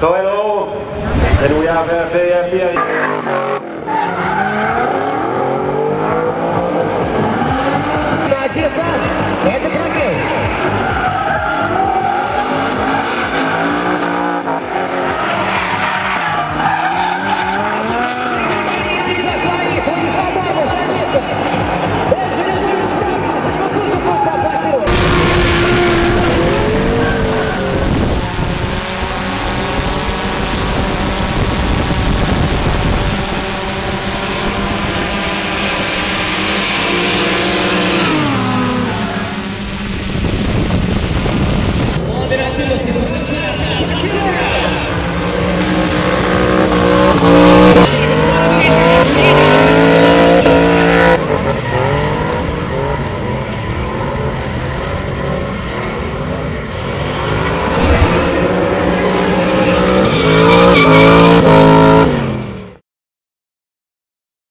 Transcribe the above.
So hello, and we are very happy. Это пробел. Vlad Barbash, Benjamin Boulbes, за него тоже можно аплодировать. Оперативно,